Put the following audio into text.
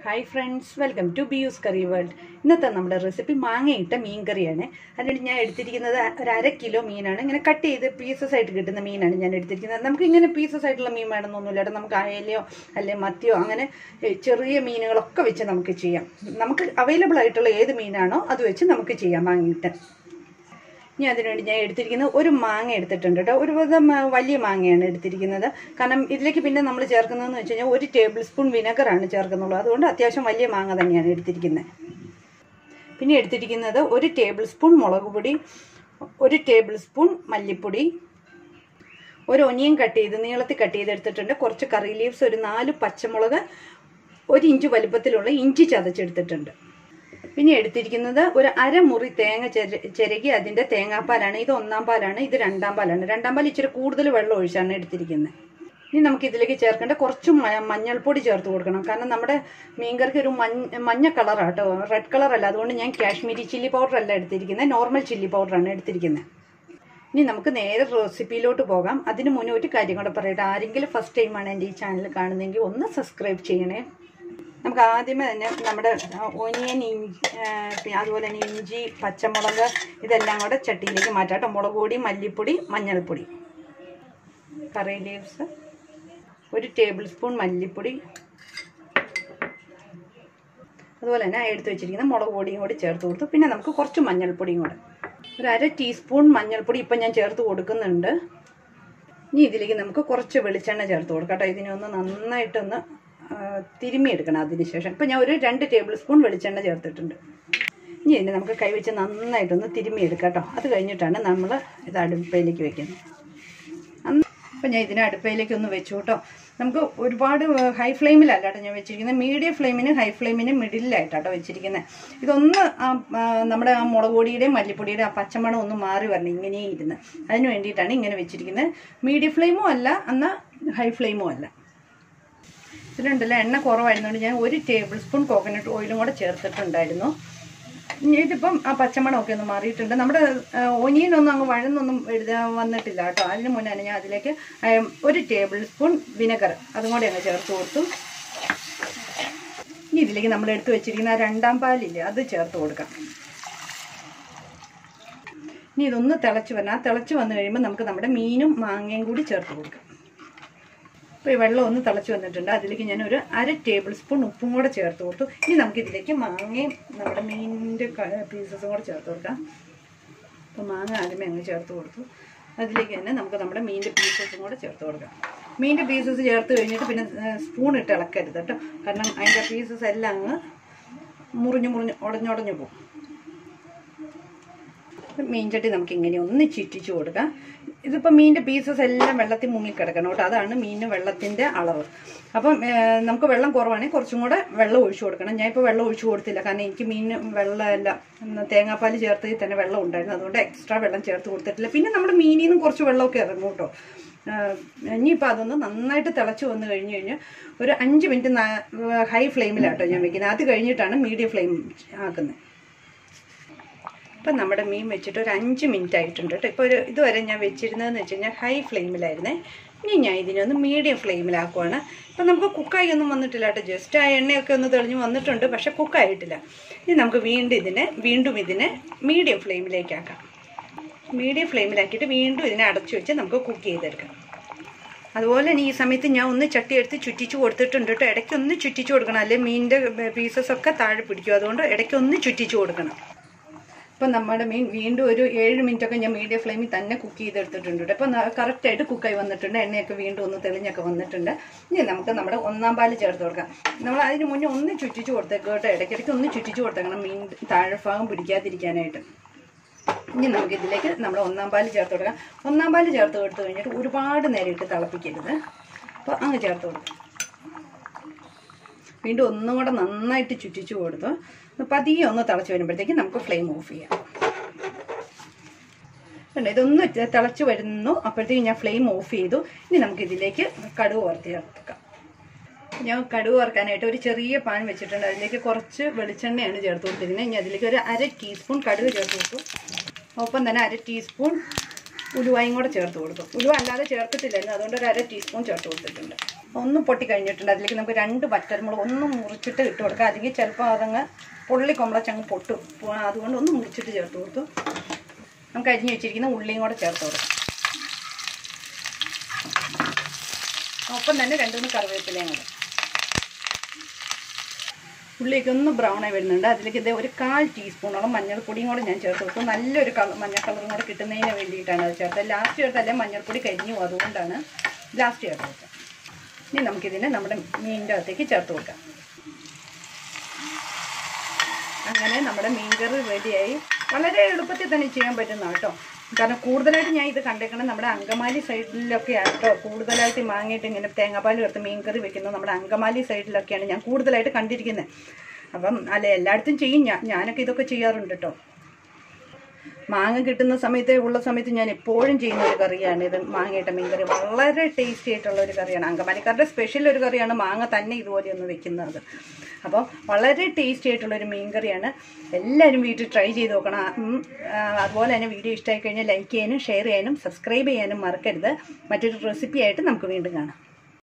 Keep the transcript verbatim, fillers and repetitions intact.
Hi friends, welcome to Biyu's Curry World. ഇന്നത്തെ നമ്മുടെ recipe മാങ്ങയിട്ട മീൻ കറിയാണ്. അതിനായിട്ട് ഞാൻ എടുത്തിരിക്കുന്നത് ഒരു അര കിലോ മീനാണ്. ഇങ്ങനെ കട്ട് ചെയ്ത് പീസസ് ആയിട്ട് കിട്ടുന്ന മീനാണ് ഞാൻ എടുത്തിരിക്കുന്നത്. നമുക്ക് ഇങ്ങനെ പീസസ് ആയിട്ടുള്ള മീൻ വേണമെന്നൊന്നുമില്ല കേട്ടോ. നമുക്ക് അയലയോ അല്ലെങ്കിൽ മത്തിയോ അങ്ങനെ ചെറിയ മീനുകളൊക്കെ വെച്ച് നമുക്ക് ചെയ്യാം. നമുക്ക് അവൈലബിൾ ആയിട്ടുള്ള ഏത് മീനാണോ അത് വെച്ച് നമുക്ക് ചെയ്യാം മാങ്ങയിട്ട്. ഞാൻ അതിനുവേണ്ടി ഞാൻ എടുത്തിരിക്കുന്നത് ഒരു മാങ്ങ എടുത്തിട്ടുണ്ട് കേട്ടോ. ഒരു വിധം വലിയ മാങ്ങയാണ് എടുത്തിരിക്കുന്നത്. കാരണം ഇതിലേക്ക് പിന്നെ നമ്മൾ ചേർക്കുന്നതെന്ന് വെച്ച് കഴിഞ്ഞാൽ ഒരു ടേബിൾ സ്പൂൺ വിനെഗറാണ് ചേർക്കുന്നുള്ളൂ. അതുകൊണ്ട് അത്യാവശ്യം വലിയ മാങ്ങ തന്നെയാണ് എടുത്തിരിക്കുന്നത്. പിന്നെ എടുത്തിരിക്കുന്നത് ഒരു ടേബിൾ സ്പൂൺ മുളക് പൊടി, ഒരു ടേബിൾ സ്പൂൺ മല്ലിപ്പൊടി, ഒരു ഒനിയൻ കട്ട് ചെയ്ത് നീളത്തിൽ കട്ട് ചെയ്തെടുത്തിട്ടുണ്ട്, കുറച്ച് കറി ലീവ്സ്, ഒരു നാല് പച്ചമുളക്, ഒരു ഇഞ്ച് വലുപ്പത്തിലുള്ള ഇഞ്ചി ചതച്ചെടുത്തിട്ടുണ്ട്. പിന്നെ എടുത്തിരിക്കുന്നത് ഒരു അരമുറി തേങ്ങ ചെര ചിരകി അതിൻ്റെ തേങ്ങാപ്പാലാണ്. ഇത് ഒന്നാം പാലാണ്, ഇത് രണ്ടാം പാലാണ്. രണ്ടാം പാൽ ഇച്ചിരി കൂടുതൽ വെള്ളം ഒഴിച്ചാണ് എടുത്തിരിക്കുന്നത്. ഇനി നമുക്ക് ഇതിലേക്ക് ചേർക്കേണ്ട കുറച്ച് മഞ്ഞൾപ്പൊടി ചേർത്ത് കൊടുക്കണം. കാരണം നമ്മുടെ മീൻകറിക്ക് ഒരു മഞ്ഞ മഞ്ഞ കളറാട്ടോ, റെഡ് കളറല്ല. അതുകൊണ്ട് ഞാൻ കാശ്മീരി ചില്ലി പൗഡർ അല്ല എടുത്തിരിക്കുന്നത്, നോർമൽ ചില്ലി പൗഡറാണ് എടുത്തിരിക്കുന്നത്. ഇനി നമുക്ക് നേരെ റെസിപ്പിയിലോട്ട് പോകാം. അതിന് മുന്നേ ഒരു കാര്യം കൂടെ പറയട്ടെ. ആരെങ്കിലും ഫസ്റ്റ് ടൈമാണ് എൻ്റെ ഈ ചാനൽ കാണുന്നതെങ്കിൽ ഒന്ന് സബ്സ്ക്രൈബ് ചെയ്യണേ. നമുക്ക് ആദ്യമേ തന്നെ നമ്മുടെ ഒനിയൻ, ഇഞ്ചി, അതുപോലെ തന്നെ ഇഞ്ചി, പച്ചമുളക് ഇതെല്ലാം കൂടെ ചട്ടിയിലേക്ക് മാറ്റാട്ടോ. മുളക് പൊടി, മല്ലിപ്പൊടി, മഞ്ഞൾപ്പൊടി, കറി ലീവ്സ്, ഒരു ടേബിൾ സ്പൂൺ മല്ലിപ്പൊടി, അതുപോലെ തന്നെ എടുത്ത് വെച്ചിരിക്കുന്ന മുളക് പൊടിയും കൂടി ചേർത്ത് കൊടുത്തു. പിന്നെ നമുക്ക് കുറച്ച് മഞ്ഞൾപ്പൊടിയും കൂടെ, ഒരു അര ടീസ്പൂൺ മഞ്ഞൾപ്പൊടി ഇപ്പം ഞാൻ ചേർത്ത് കൊടുക്കുന്നുണ്ട്. ഇനി ഇതിലേക്ക് നമുക്ക് കുറച്ച് വെളിച്ചെണ്ണ ചേർത്ത് കൊടുക്കാം കേട്ടോ. ഇതിനെ ഒന്ന് നന്നായിട്ടൊന്ന് തിരുമ്മിയെടുക്കണം. അതിന് ശേഷം ഇപ്പം ഞാൻ ഒരു രണ്ട് ടേബിൾ സ്പൂൺ വെളിച്ചെണ്ണ ചേർത്തിട്ടുണ്ട്. ഇനി ഇതിനെ നമുക്ക് കൈവച്ച് നന്നായിട്ടൊന്ന് തിരുമ്മിയെടുക്കാം കേട്ടോ. അത് കഴിഞ്ഞിട്ടാണ് നമ്മൾ ഇത് അടുപ്പയിലേക്ക് വെക്കുന്നത്. അപ്പം ഞാൻ ഇതിനെ അടുപ്പയിലേക്ക് ഒന്ന് വെച്ചു കേട്ടോ. നമുക്ക് ഒരുപാട് ഹൈ ഫ്ലെയിമിലല്ല കേട്ടോ ഞാൻ വെച്ചിരിക്കുന്നത്. മീഡിയം ഫ്ലെയിമിന് ഹൈ ഫ്ലെയിമിന് മിഡിലായിട്ടാട്ടോ വെച്ചിരിക്കുന്നത്. ഇതൊന്ന് നമ്മുടെ ആ മുളക് പൊടിയുടെയും മല്ലിപ്പൊടിയുടെയും ആ പച്ചമണം ഒന്ന് മാറി വരണം ഇങ്ങനെ ഇരുന്ന്. അതിന് വേണ്ടിയിട്ടാണ് ഇങ്ങനെ വെച്ചിരിക്കുന്നത്. മീഡിയം ഫ്ലെയിമും അല്ല, എന്നാൽ ഹൈ ഫ്ലെയിമും അല്ല. ഇതിലുണ്ടല്ലോ എണ്ണ കുറവായിരുന്നുകൊണ്ട് ഞാൻ ഒരു ടേബിൾ സ്പൂൺ കോക്കനട്ട് ഓയിലും കൂടെ ചേർത്തിട്ടുണ്ടായിരുന്നു. ഇതിപ്പം ആ പച്ചമണമൊക്കെ ഒന്ന് മാറിയിട്ടുണ്ട്. നമ്മുടെ ഒനിയനൊന്നും അങ്ങ് വഴന്നൊന്നും എഴുതാൻ വന്നിട്ടില്ല കേട്ടോ. അതിന് മുന്നേ ഞാൻ അതിലേക്ക് ഒരു ടേബിൾ സ്പൂൺ വിനെഗർ അതും കൂടെ അങ്ങ് ചേർത്ത് കൊടുത്തു. ഇനി ഇതിലേക്ക് നമ്മൾ എടുത്ത് വെച്ചിരിക്കുന്ന ആ രണ്ടാം പാലില്ലേ അത് ചേർത്ത് കൊടുക്കാം. ഇനി ഇതൊന്ന് തിളച്ച് വരണം. ആ തിളച്ച് വന്നു കഴിയുമ്പോൾ നമുക്ക് നമ്മുടെ മീനും മാങ്ങയും കൂടി ചേർത്ത് കൊടുക്കാം. അപ്പോൾ ഈ വെള്ളം ഒന്ന് തിളച്ച് വന്നിട്ടുണ്ട്. അതിലേക്ക് ഞാൻ ഒരു അര ടേബിൾ സ്പൂൺ ഉപ്പും കൂടെ ചേർത്ത് കൊടുത്തു. ഇനി നമുക്കിതിലേക്ക് മാങ്ങയും നമ്മുടെ മീനിൻ്റെ പീസസും കൂടെ ചേർത്ത് കൊടുക്കാം. അപ്പോൾ മാങ്ങ ആദ്യമേ അങ്ങ് ചേർത്ത് കൊടുത്തു. അതിലേക്ക് തന്നെ നമുക്ക് നമ്മുടെ മീനിൻ്റെ പീസസും കൂടെ ചേർത്ത് കൊടുക്കാം. മീനിൻ്റെ പീസസ് ചേർത്ത് കഴിഞ്ഞിട്ട് പിന്നെ സ്പൂൺ ഇട്ട് ഇളക്കരുത് കേട്ടോ. കാരണം അതിൻ്റെ പീസസ് എല്ലാം അങ്ങ് മുറിഞ്ഞ് മുറിഞ്ഞ് ഉടഞ്ഞുടഞ്ഞു പോകും. മീൻചട്ടി നമുക്ക് ഇങ്ങനെ ഒന്ന് ചുറ്റിച്ച് കൊടുക്കാം. ഇതിപ്പോൾ മീനിൻ്റെ പീസസ് എല്ലാം വെള്ളത്തിൽ മുങ്ങിക്കിടക്കണം കേട്ടോ. അതാണ് മീനിന് വെള്ളത്തിൻ്റെ അളവ്. അപ്പം നമുക്ക് വെള്ളം കുറവാണെങ്കിൽ കുറച്ചും കൂടെ വെള്ളം ഒഴിച്ചു കൊടുക്കണം. ഞാൻ ഇപ്പോൾ വെള്ളം ഒഴിച്ചു കൊടുത്തില്ല, കാരണം എനിക്ക് മീൻ വെള്ളമല്ല, തേങ്ങാപ്പാൽ ചേർത്ത് തന്നെ വെള്ളം ഉണ്ടായിരുന്നു. അതുകൊണ്ട് എക്സ്ട്രാ വെള്ളം ചേർത്ത് കൊടുത്തിട്ടില്ല. പിന്നെ നമ്മുടെ മീനിൽ നിന്നും കുറച്ച് വെള്ളമൊക്കെ ഇറങ്ങും കേട്ടോ. ഇനിയിപ്പോൾ അതൊന്ന് നന്നായിട്ട് തിളച്ച് വന്നു കഴിഞ്ഞ് കഴിഞ്ഞാൽ ഒരു അഞ്ച് മിനിറ്റ് ഹൈ ഫ്ലെയിമിലാട്ടോ ഞാൻ വെക്കുന്നത്. അത് കഴിഞ്ഞിട്ടാണ് മീഡിയം ഫ്ലെയിം ആക്കുന്നത്. ഇപ്പം നമ്മുടെ മീൻ വെച്ചിട്ട് ഒരു അഞ്ച് മിനിറ്റ് ആയിട്ടുണ്ട് കേട്ടോ. ഇപ്പോൾ ഒരു ഇതുവരെ ഞാൻ വെച്ചിരുന്നതെന്ന് വെച്ച് കഴിഞ്ഞാൽ ഹൈ ഫ്ലെയിമിലായിരുന്നേ. ഇനി ഞാൻ ഇതിനൊന്ന് മീഡിയം ഫ്ലെയിമിലാക്കുവാണ്. ഇപ്പം നമുക്ക് കുക്കായി ഒന്നും വന്നിട്ടില്ല കേട്ടോ. ജസ്റ്റ് ആ എണ്ണയൊക്കെ ഒന്ന് തെളിഞ്ഞ് വന്നിട്ടുണ്ട്, പക്ഷെ കുക്കായിട്ടില്ല. ഇനി നമുക്ക് വീണ്ടും ഇതിനെ വീണ്ടും ഇതിനെ മീഡിയം ഫ്ലെയിമിലേക്കാക്കാം. മീഡിയം ഫ്ലെയിമിലാക്കിയിട്ട് വീണ്ടും ഇതിനെ അടച്ചു വെച്ച് നമുക്ക് കുക്ക് ചെയ്തെടുക്കാം. അതുപോലെ തന്നെ ഈ സമയത്ത് ഞാൻ ഒന്ന് ചട്ടി എടുത്ത് ചുറ്റിച്ച് കൊടുത്തിട്ടുണ്ട് കേട്ടോ. ഇടയ്ക്കൊന്ന് ചുറ്റിച്ച് കൊടുക്കണം, അല്ലെങ്കിൽ മീനിൻ്റെ പീസസൊക്കെ താഴെ പിടിക്കും. അതുകൊണ്ട് ഇടയ്ക്കൊന്ന് ചുറ്റിച്ച് കൊടുക്കണം. ഇപ്പം നമ്മുടെ മീൻ വീണ്ടും ഒരു ഏഴ് മിനിറ്റൊക്കെ ഞാൻ മീഡിയം ഫ്ലെയിമിൽ തന്നെ കുക്ക് ചെയ്തെടുത്തിട്ടുണ്ട്. ഇപ്പം കറക്റ്റായിട്ട് കുക്കായി വന്നിട്ടുണ്ട്. എണ്ണയൊക്കെ വീണ്ടും ഒന്ന് തെളിഞ്ഞൊക്കെ വന്നിട്ടുണ്ട്. ഇനി നമുക്ക് നമ്മുടെ ഒന്നാം പാല് ചേർത്ത് കൊടുക്കാം. നമ്മൾ അതിന് മുന്നേ ഒന്ന് ചുറ്റിച്ച് കൊടുത്തേക്ക് കേട്ടോ. ഇടയ്ക്കിടയ്ക്ക് ഒന്ന് ചുറ്റിച്ച് കൊടുത്തേക്കണം, മീൻ താഴെഭാഗം പിടിക്കാതിരിക്കാനായിട്ട്. ഇനി നമുക്കിതിലേക്ക് നമ്മുടെ ഒന്നാം പാല് ചേർത്ത് കൊടുക്കാം. ഒന്നാം പാല് ചേർത്ത് കൊടുത്തു കഴിഞ്ഞിട്ട് ഒരുപാട് നേരം ഇട്ട് തിളപ്പിക്കരുത്. അപ്പോൾ അങ്ങ് ചേർത്ത് കൊടുക്കാം. വീണ്ടും ഒന്നും കൂടെ നന്നായിട്ട് ചുറ്റിച്ച് കൊടുത്തു. പതിയെ ഒന്ന് തിളച്ച് വരുമ്പോഴത്തേക്ക് നമുക്ക് ഫ്ലെയിം ഓഫ് ചെയ്യാം. ഇതൊന്ന് തിളച്ച് വരുന്നു, അപ്പോഴത്തേക്ക് ഞാൻ ഫ്ലെയിം ഓഫ് ചെയ്തു. ഇനി നമുക്കിതിലേക്ക് കടുക് വറുത്ത് ചേർക്കാം. ഞാൻ കടുക് വറുക്കാനായിട്ട് ഒരു ചെറിയ പാൻ വെച്ചിട്ടുണ്ട്. അതിലേക്ക് കുറച്ച് വെളിച്ചെണ്ണയാണ് ചേർത്ത് കൊടുത്തിരിക്കുന്നത്. ഇനി അതിലേക്ക് ഒരു അര ടീസ്പൂൺ കടുക് ചേർത്ത് കൊടുത്തു. ഒപ്പം തന്നെ അര ടീസ്പൂൺ ഉലുവായും കൂടെ ചേർത്ത് കൊടുത്തു. ഉലുവ അല്ലാതെ ചേർത്തിട്ടില്ലായിരുന്നു, അതുകൊണ്ട് ഒരു അര ടീസ്പൂൺ ചേർത്ത് കൊടുത്തിട്ടുണ്ട്. ഒന്ന് പൊട്ടി കഴിഞ്ഞിട്ടുണ്ട്. അതിലേക്ക് നമുക്ക് രണ്ട് വറ്റൽമുളക് ഒന്ന് മുറിച്ചിട്ട് ഇട്ട് കൊടുക്കാം. അല്ലെങ്കിൽ ചിലപ്പോൾ അതങ്ങ് പൊള്ളി കൊമ്പളച്ചങ്ങ് പൊട്ടും. അതുകൊണ്ട് ഒന്ന് മുറിച്ചിട്ട് ചേർത്ത് കൊടുത്തു. നമുക്ക് അരിഞ്ഞ് വെച്ചിരിക്കുന്ന ഉള്ളിയും കൂടെ ചേർത്ത് കൊടുക്കാം. ഒപ്പം തന്നെ രണ്ടുമൂന്ന് കറിവേപ്പിലയും കൂടെ. ഉള്ളിലേക്ക് ഒന്ന് ബ്രൗൺ ആയി വരുന്നുണ്ട്. അതിലേക്ക് ഇതേ ഒരു കാൽ ടീസ്പൂണോളം മഞ്ഞൾപ്പൊടിയും കൂടെ ഞാൻ ചേർത്ത് കൊടുത്തു. നല്ലൊരു കളർ മഞ്ഞൾ കളറും കൂടെ കിട്ടുന്നതിന് വേണ്ടിയിട്ടാണ് അത് ചേർത്തത്. ലാസ്റ്റ് ചേർത്തല്ലേ മഞ്ഞൾപ്പൊടി കരിഞ്ഞു പോകും, അതുകൊണ്ടാണ് ലാസ്റ്റ് ചേർത്ത് കൊടുത്തത്. ഇനി നമുക്കിതിനെ നമ്മുടെ മീനിൻ്റെ അകത്തേക്ക് ചേർത്ത് കൊടുക്കാം. അങ്ങനെ നമ്മുടെ മീൻകറി റെഡിയായി. വളരെ എളുപ്പത്തിൽ തന്നെ ചെയ്യാൻ പറ്റുന്ന കേട്ടോ. കാരണം കൂടുതലായിട്ട് ഞാൻ ഇത് കണ്ടേക്കണം നമ്മുടെ അങ്കമാലി സൈഡിലൊക്കെയാണ് കേട്ടോ. കൂടുതലായിട്ട് മാങ്ങയിട്ട് ഇങ്ങനെ തേങ്ങാപ്പാൽ ചേർത്ത് മീൻകറി വെക്കുന്നത് നമ്മുടെ അങ്കമാലി സൈഡിലൊക്കെയാണ് ഞാൻ കൂടുതലായിട്ട് കണ്ടിരിക്കുന്നത്. അപ്പം അല്ല എല്ലായിടത്തും ചെയ്യും. ഞാൻ ഞാനൊക്കെ ഇതൊക്കെ ചെയ്യാറുണ്ട് കേട്ടോ. മാങ്ങ കിട്ടുന്ന സമയത്ത് ഉള്ള സമയത്ത് ഞാൻ എപ്പോഴും ചെയ്യുന്ന ഒരു കറിയാണ് ഇത്, മാങ്ങയിട്ട മീൻകറി. വളരെ ടേസ്റ്റി ആയിട്ടുള്ള ഒരു കറിയാണ്. അങ്കമാലിക്കാരുടെ സ്പെഷ്യൽ ഒരു കറിയാണ് മാങ്ങ തന്നെ ഇതുപോലെ ഒന്ന് വെക്കുന്നത്. അപ്പോൾ വളരെ ടേസ്റ്റി ആയിട്ടുള്ളൊരു മീൻകറിയാണ്. എല്ലാവരും വീട്ടിൽ ട്രൈ ചെയ്ത് നോക്കണം. അതുപോലെ തന്നെ വീഡിയോ ഇഷ്ടമായി കഴിഞ്ഞാൽ ലൈക്ക് ചെയ്യാനും ഷെയർ ചെയ്യാനും സബ്സ്ക്രൈബ് ചെയ്യാനും മറക്കരുത്. മറ്റൊരു റെസിപ്പി ആയിട്ട് നമുക്ക് വീണ്ടും കാണാം.